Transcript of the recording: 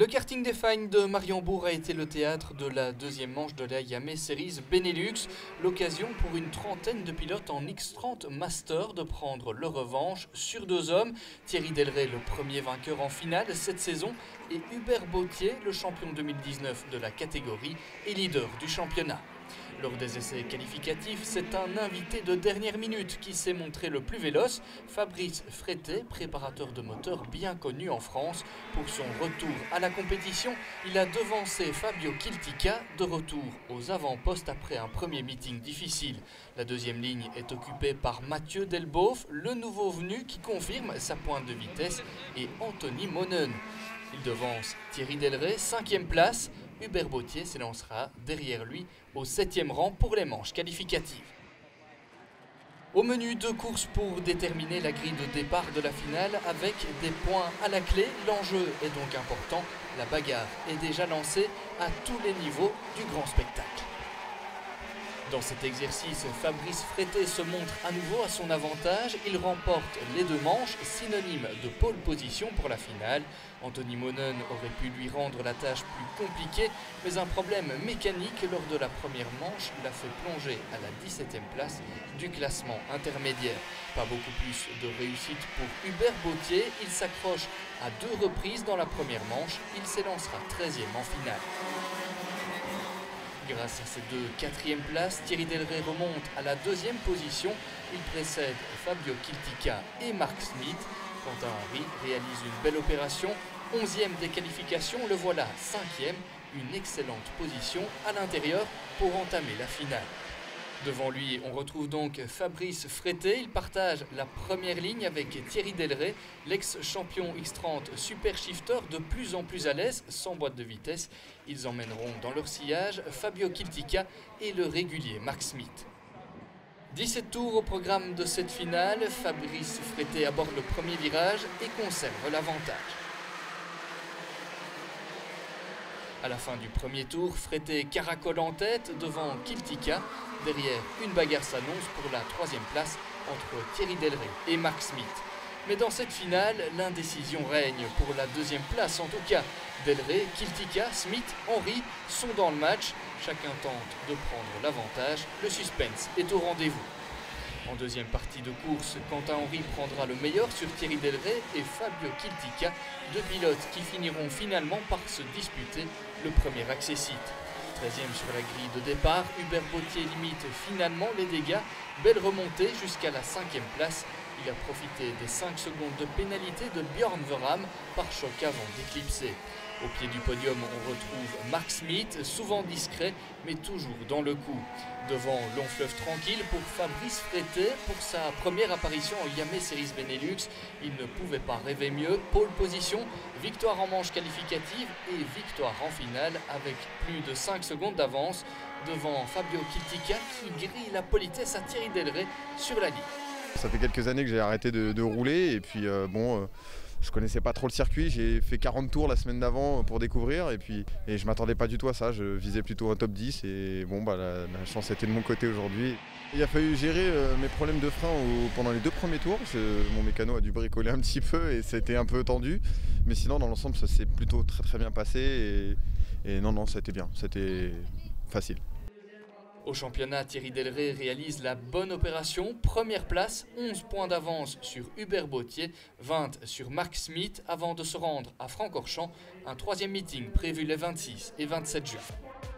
Le karting des Fagnes de Mariembourg a été le théâtre de la deuxième manche de la Yamé Series Benelux. L'occasion pour une trentaine de pilotes en X30 Master de prendre leur revanche sur deux hommes. Thierry Delray, le premier vainqueur en finale cette saison, et Hubert Bautier, le champion 2019 de la catégorie et leader du championnat. Lors des essais qualificatifs, c'est un invité de dernière minute qui s'est montré le plus véloce, Fabrice Frété, préparateur de moteur bien connu en France. Pour son retour à la compétition, il a devancé Fabio Chiltica, de retour aux avant-postes après un premier meeting difficile. La deuxième ligne est occupée par Mathieu Delboeuf, le nouveau venu qui confirme sa pointe de vitesse, et Anthony Monen. Il devance Thierry Delray, 5e place. Hubert Bautier s'élancera derrière lui au 7e rang pour les manches qualificatives. Au menu, deux courses pour déterminer la grille de départ de la finale avec des points à la clé. L'enjeu est donc important. La bagarre est déjà lancée à tous les niveaux du grand spectacle. Dans cet exercice, Fabrice Frété se montre à nouveau à son avantage. Il remporte les deux manches, synonyme de pole position pour la finale. Anthony Monen aurait pu lui rendre la tâche plus compliquée, mais un problème mécanique lors de la première manche l'a fait plonger à la 17e place du classement intermédiaire. Pas beaucoup plus de réussite pour Hubert Bautier. Il s'accroche à deux reprises dans la première manche. Il s'élancera 13e en finale. Grâce à ces deux 4e places, Thierry Delray remonte à la 2e position. Il précède Fabio Chiltica et Mark Smith. Quentin Henry réalise une belle opération. 11e des qualifications, le voilà 5e. Une excellente position à l'intérieur pour entamer la finale. Devant lui, on retrouve donc Fabrice Frété. Il partage la première ligne avec Thierry Delray, l'ex-champion X30 Super Shifter, de plus en plus à l'aise, sans boîte de vitesse. Ils emmèneront dans leur sillage Fabio Chiltica et le régulier Mark Smith. 17 tours au programme de cette finale. Fabrice Frété aborde le premier virage et conserve l'avantage. À la fin du premier tour, Frété caracole en tête devant Chiltica. Derrière, une bagarre s'annonce pour la 3e place entre Thierry Delray et Mark Smith. Mais dans cette finale, l'indécision règne pour la 2e place en tout cas. Delray, Chiltica, Smith, Henry sont dans le match. Chacun tente de prendre l'avantage. Le suspense est au rendez-vous. En deuxième partie de course, Quentin Henry prendra le meilleur sur Thierry Delray et Fabio Chiltica, deux pilotes qui finiront finalement par se disputer le premier accessite. 13e sur la grille de départ, Hubert Bautier limite finalement les dégâts. Belle remontée jusqu'à la 5e place. Il a profité des 5 secondes de pénalité de Björn Verham par choc avant d'éclipser. Au pied du podium, on retrouve Mark Smith, souvent discret, mais toujours dans le coup. Devant, long fleuve tranquille pour Fabrice Frété. Pour sa première apparition en Yamé Series Benelux, il ne pouvait pas rêver mieux. Pole position, victoire en manche qualificative et victoire en finale avec plus de 5 secondes d'avance devant Fabio Chiltica qui grille la politesse à Thierry Delray sur la ligne. Ça fait quelques années que j'ai arrêté de rouler et puis je connaissais pas trop le circuit, j'ai fait 40 tours la semaine d'avant pour découvrir et je m'attendais pas du tout à ça, je visais plutôt un top 10 et bon la chance était de mon côté aujourd'hui. Il a fallu gérer mes problèmes de frein pendant les 2 premiers tours, mon mécano a dû bricoler un petit peu et c'était un peu tendu, mais sinon dans l'ensemble ça s'est plutôt très bien passé et non c'était bien, c'était facile. Au championnat, Thierry Delray réalise la bonne opération. Première place, 11 points d'avance sur Hubert Bautier, 20 sur Mark Smith avant de se rendre à Francorchamps. Un 3e meeting prévu les 26 et 27 juin.